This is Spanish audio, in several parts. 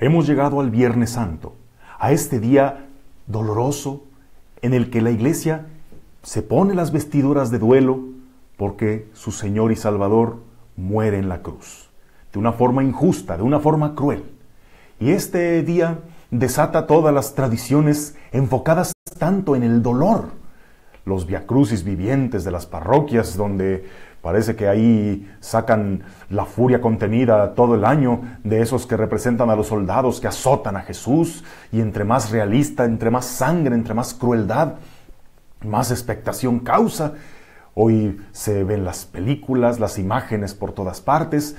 Hemos llegado al Viernes Santo, a este día doloroso en el que la Iglesia se pone las vestiduras de duelo porque su Señor y Salvador muere en la cruz, de una forma injusta, de una forma cruel. Y este día desata todas las tradiciones enfocadas tanto en el dolor. Los viacrucis vivientes de las parroquias, donde parece que ahí sacan la furia contenida todo el año de esos que representan a los soldados que azotan a Jesús, y entre más realista, entre más sangre, entre más crueldad, más expectación causa. Hoy se ven las películas, las imágenes por todas partes,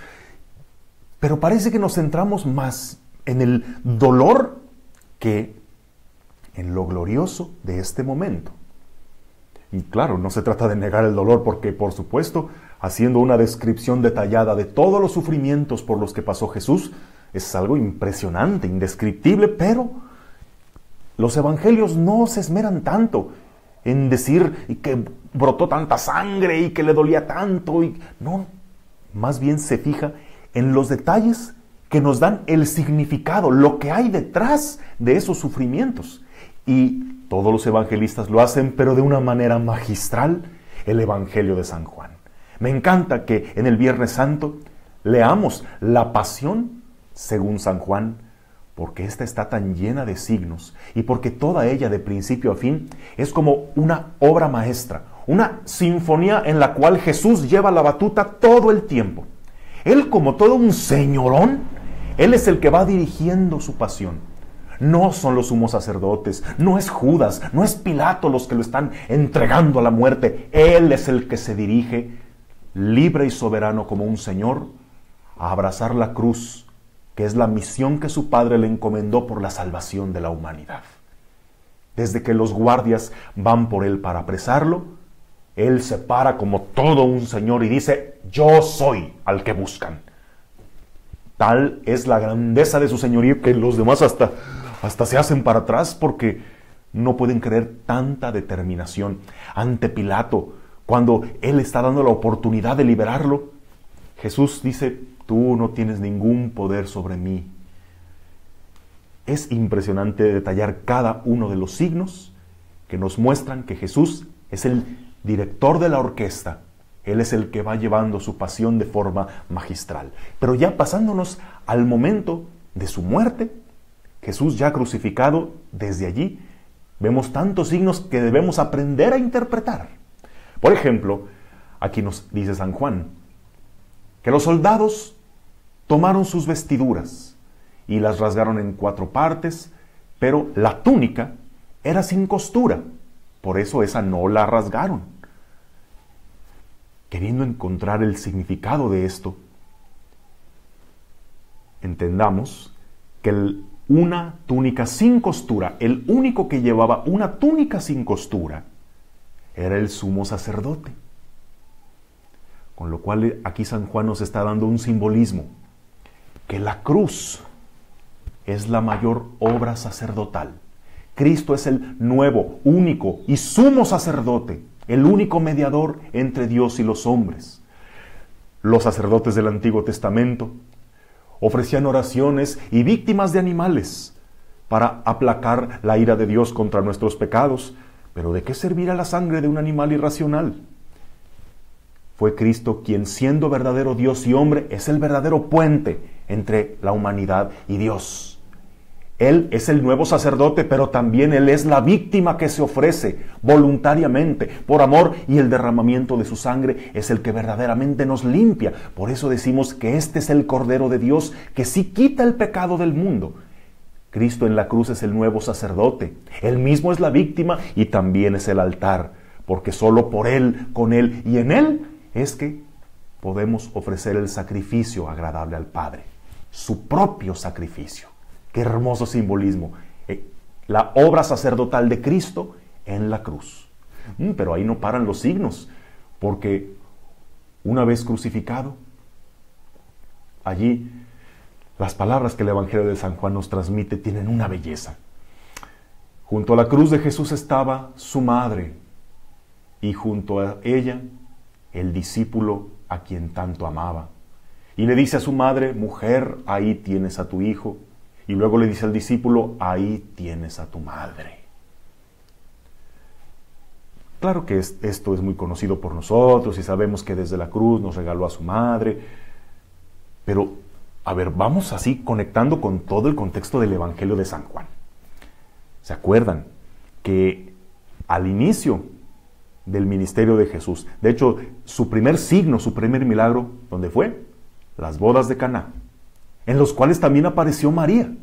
pero parece que nos centramos más en el dolor que en lo glorioso de este momento. Y claro, no se trata de negar el dolor porque, por supuesto, haciendo una descripción detallada de todos los sufrimientos por los que pasó Jesús, es algo impresionante, indescriptible, pero los evangelios no se esmeran tanto en decir que brotó tanta sangre y que le dolía tanto. No, más bien se fija en los detalles que nos dan el significado, lo que hay detrás de esos sufrimientos. Y todos los evangelistas lo hacen, pero de una manera magistral, el Evangelio de San Juan. Me encanta que en el Viernes Santo leamos la Pasión según San Juan, porque esta está tan llena de signos y porque toda ella, de principio a fin, es como una obra maestra, una sinfonía en la cual Jesús lleva la batuta todo el tiempo. Él, como todo un señorón, Él es el que va dirigiendo su pasión. No son los sumos sacerdotes, no es Judas, no es Pilato los que lo están entregando a la muerte. Él es el que se dirige, libre y soberano como un señor, a abrazar la cruz, que es la misión que su Padre le encomendó por la salvación de la humanidad. Desde que los guardias van por él para apresarlo, él se para como todo un señor y dice: yo soy al que buscan. Tal es la grandeza de su señorío que los demás hasta se hacen para atrás porque no pueden creer tanta determinación. Ante Pilato, cuando él está dando la oportunidad de liberarlo, Jesús dice: tú no tienes ningún poder sobre mí. Es impresionante detallar cada uno de los signos que nos muestran que Jesús es el director de la orquesta. Él es el que va llevando su pasión de forma magistral. Pero ya pasándonos al momento de su muerte, Jesús ya crucificado, desde allí vemos tantos signos que debemos aprender a interpretar. Por ejemplo, aquí nos dice San Juan que los soldados tomaron sus vestiduras y las rasgaron en 4 partes, pero la túnica era sin costura, por eso esa no la rasgaron. Queriendo encontrar el significado de esto, entendamos que una túnica sin costura, el único que llevaba una túnica sin costura, era el sumo sacerdote. Con lo cual aquí San Juan nos está dando un simbolismo, que la cruz es la mayor obra sacerdotal. Cristo es el nuevo, único y sumo sacerdote, el único mediador entre Dios y los hombres. Los sacerdotes del Antiguo Testamento ofrecían oraciones y víctimas de animales para aplacar la ira de Dios contra nuestros pecados. Pero ¿de qué servirá la sangre de un animal irracional? Fue Cristo quien, siendo verdadero Dios y hombre, es el verdadero puente entre la humanidad y Dios. Él es el nuevo sacerdote, pero también Él es la víctima que se ofrece voluntariamente por amor, y el derramamiento de su sangre es el que verdaderamente nos limpia. Por eso decimos que este es el Cordero de Dios que sí quita el pecado del mundo. Cristo en la cruz es el nuevo sacerdote. Él mismo es la víctima y también es el altar, porque solo por Él, con Él y en Él es que podemos ofrecer el sacrificio agradable al Padre, su propio sacrificio. ¡Qué hermoso simbolismo! La obra sacerdotal de Cristo en la cruz. Pero ahí no paran los signos, porque una vez crucificado, allí las palabras que el Evangelio de San Juan nos transmite tienen una belleza. Junto a la cruz de Jesús estaba su madre, y junto a ella el discípulo a quien tanto amaba. Y le dice a su madre: mujer, ahí tienes a tu hijo. Y luego le dice al discípulo, ahí tienes a tu madre. Claro que esto es muy conocido por nosotros y sabemos que desde la cruz nos regaló a su madre, pero, a ver, vamos así conectando con todo el contexto del Evangelio de San Juan. ¿Se acuerdan que al inicio del ministerio de Jesús, de hecho, su primer signo, su primer milagro, ¿dónde fue? Las bodas de Caná, en los cuales también apareció María?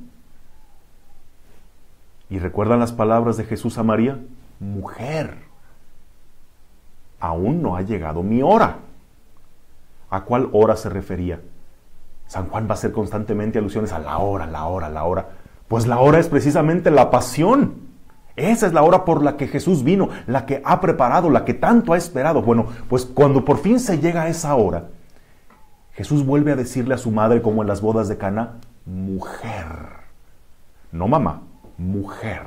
¿Y recuerdan las palabras de Jesús a María? Mujer, aún no ha llegado mi hora. ¿A cuál hora se refería? San Juan va a hacer constantemente alusiones a la hora, la hora, la hora. Pues la hora es precisamente la pasión. Esa es la hora por la que Jesús vino, la que ha preparado, la que tanto ha esperado. Bueno, pues cuando por fin se llega a esa hora, Jesús vuelve a decirle a su madre, como en las bodas de Caná, mujer. No mamá, mujer.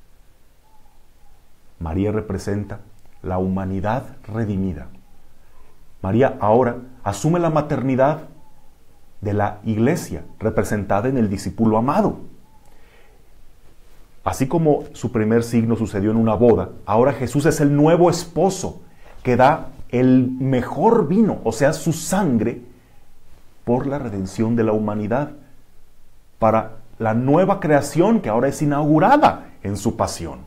María representa la humanidad redimida. María ahora asume la maternidad de la iglesia, representada en el discípulo amado. Así como su primer signo sucedió en una boda, ahora Jesús es el nuevo esposo que da el mejor vino, o sea, su sangre, por la redención de la humanidad, para la nueva creación que ahora es inaugurada en su pasión.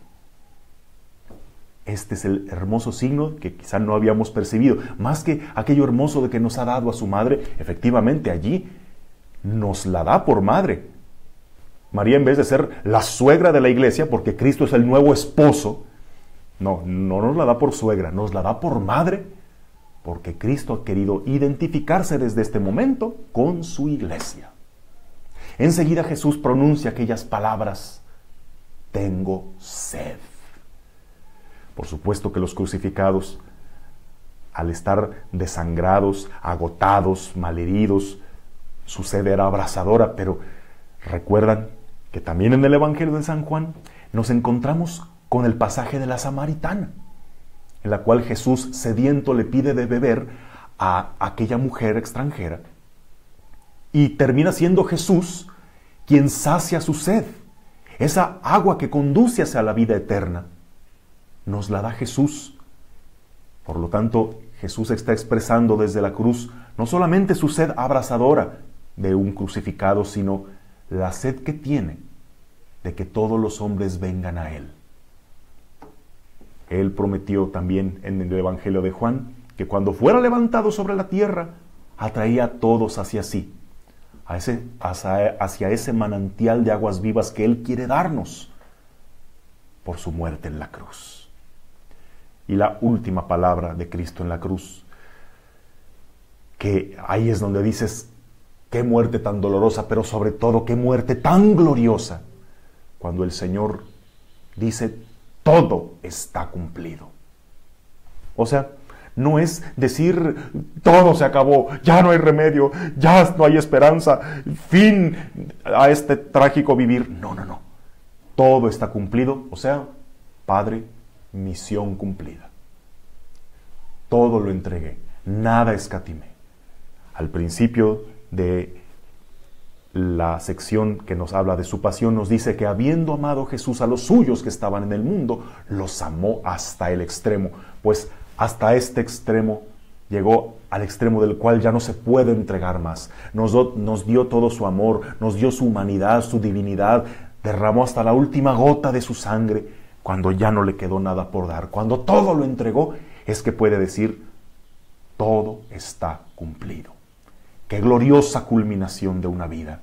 Este es el hermoso signo que quizá no habíamos percibido. Más que aquello hermoso de que nos ha dado a su madre, efectivamente allí nos la da por madre. María, en vez de ser la suegra de la iglesia, porque Cristo es el nuevo esposo, no nos la da por suegra, nos la da por madre, porque Cristo ha querido identificarse desde este momento con su iglesia. Enseguida Jesús pronuncia aquellas palabras, tengo sed. Por supuesto que los crucificados, al estar desangrados, agotados, malheridos, su sed era abrasadora, pero recuerdan que también en el Evangelio de San Juan nos encontramos con el pasaje de la samaritana, en la cual Jesús sediento le pide de beber a aquella mujer extranjera, y termina siendo Jesús quien sacia su sed. Esa agua que conduce hacia la vida eterna nos la da Jesús. Por lo tanto, Jesús está expresando desde la cruz no solamente su sed abrasadora de un crucificado, sino la sed que tiene de que todos los hombres vengan a Él. Él prometió también en el Evangelio de Juan que cuando fuera levantado sobre la tierra, atraía a todos hacia sí, hacia ese manantial de aguas vivas que Él quiere darnos por su muerte en la cruz. Y la última palabra de Cristo en la cruz, que ahí es donde dices, qué muerte tan dolorosa, pero sobre todo, qué muerte tan gloriosa, cuando el Señor dice, todo está cumplido. O sea, no es decir, todo se acabó, ya no hay remedio, ya no hay esperanza, fin a este trágico vivir. No. Todo está cumplido, o sea, Padre, misión cumplida. Todo lo entregué, nada escatimé. Al principio de la sección que nos habla de su pasión, nos dice que habiendo amado Jesús a los suyos que estaban en el mundo, los amó hasta el extremo. Pues hasta este extremo llegó, al extremo del cual ya no se puede entregar más. Nos dio todo su amor, nos dio su humanidad, su divinidad, derramó hasta la última gota de su sangre, cuando ya no le quedó nada por dar. Cuando todo lo entregó, es que puede decir, todo está cumplido. ¡Qué gloriosa culminación de una vida!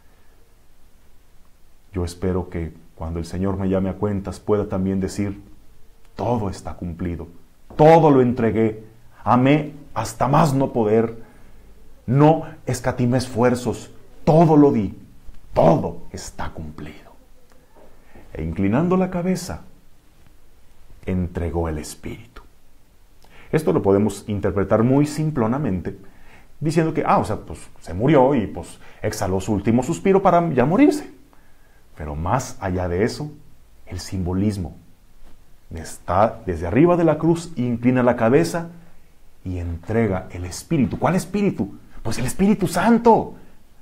Yo espero que cuando el Señor me llame a cuentas pueda también decir, todo está cumplido, todo lo entregué, amé hasta más no poder, no escatimé esfuerzos, todo lo di, todo está cumplido. E inclinando la cabeza, entregó el Espíritu. Esto lo podemos interpretar muy simplonamente, diciendo que, pues se murió y pues exhaló su último suspiro para ya morirse. Pero más allá de eso, el simbolismo está desde arriba de la cruz, inclina la cabeza y entrega el Espíritu. ¿Cuál Espíritu? Pues el Espíritu Santo,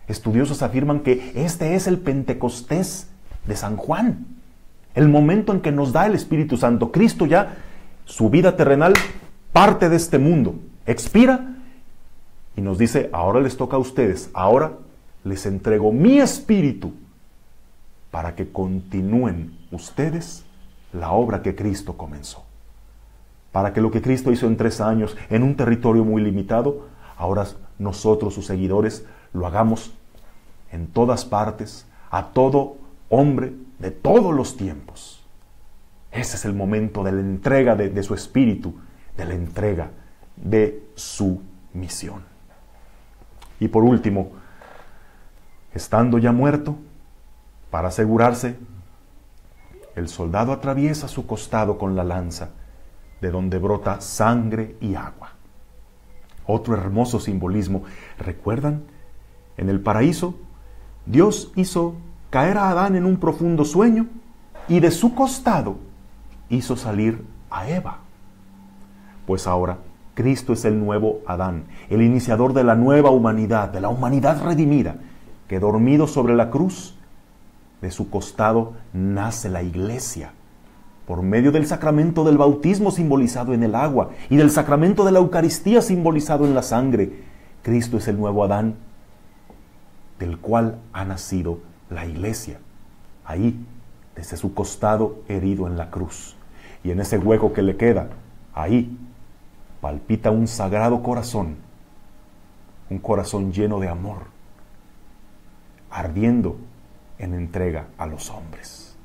Estudiosos afirman que este es el Pentecostés de San Juan, el momento en que nos da el Espíritu Santo. Cristo ya, su vida terrenal, parte de este mundo, expira y nos dice, ahora les toca a ustedes, ahora les entrego mi Espíritu para que continúen ustedes la obra que Cristo comenzó. Para que lo que Cristo hizo en 3 años, en un territorio muy limitado, ahora nosotros, sus seguidores, lo hagamos en todas partes, a todo hombre de todos los tiempos. Ese es el momento de la entrega de su Espíritu, de la entrega de su misión. Y por último, estando ya muerto, para asegurarse, el soldado atraviesa su costado con la lanza, de donde brota sangre y agua. Otro hermoso simbolismo. ¿Recuerdan? En el paraíso, Dios hizo caer a Adán en un profundo sueño y de su costado hizo salir a Eva. Pues ahora, Cristo es el nuevo Adán, el iniciador de la nueva humanidad, de la humanidad redimida, que dormido sobre la cruz, de su costado nace la iglesia, por medio del sacramento del bautismo simbolizado en el agua y del sacramento de la Eucaristía simbolizado en la sangre. Cristo es el nuevo Adán, del cual ha nacido la iglesia, ahí, desde su costado herido en la cruz. Y en ese hueco que le queda, ahí, palpita un sagrado corazón, un corazón lleno de amor, ardiendo en entrega a los hombres.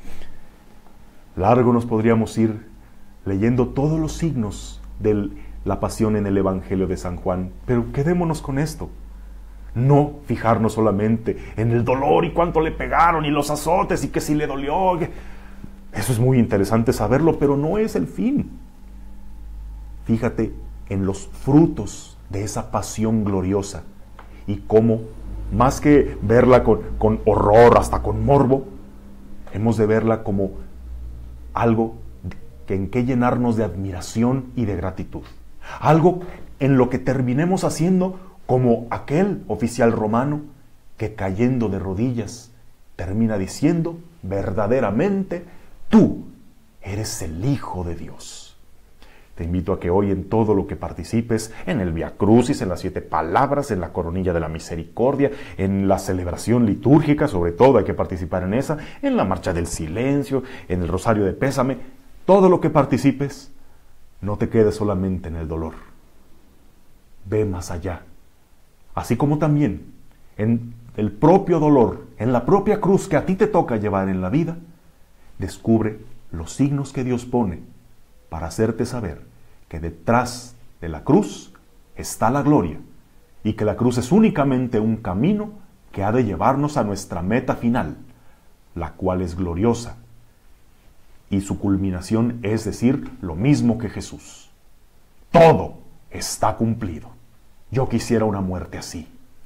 Largo nos podríamos ir leyendo todos los signos de la pasión en el Evangelio de San Juan, pero quedémonos con esto. No fijarnos solamente en el dolor y cuánto le pegaron y los azotes y que si le dolió. Eso es muy interesante saberlo, pero no es el fin. Fíjate en los frutos de esa pasión gloriosa y cómo, más que verla con horror, hasta con morbo, hemos de verla como algo en que llenarnos de admiración y de gratitud. Algo en lo que terminemos haciendo como aquel oficial romano que, cayendo de rodillas, termina diciendo verdaderamente: tú eres el Hijo de Dios. Te invito a que hoy en todo lo que participes, en el Vía Crucis, en las 7 palabras, en la coronilla de la misericordia, en la celebración litúrgica, sobre todo hay que participar en esa, en la marcha del silencio, en el rosario de pésame, todo lo que participes, no te quedes solamente en el dolor. Ve más allá. Así como también en el propio dolor, en la propia cruz que a ti te toca llevar en la vida, descubre los signos que Dios pone para hacerte saber que detrás de la cruz está la gloria y que la cruz es únicamente un camino que ha de llevarnos a nuestra meta final, la cual es gloriosa, y su culminación es decir lo mismo que Jesús: todo está cumplido. Yo quisiera una muerte así,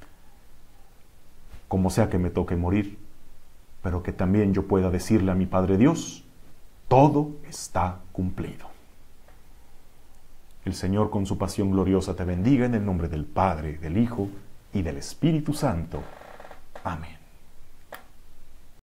como sea que me toque morir, pero que también yo pueda decirle a mi Padre Dios: todo está cumplido. El Señor con su pasión gloriosa te bendiga en el nombre del Padre, del Hijo y del Espíritu Santo. Amén.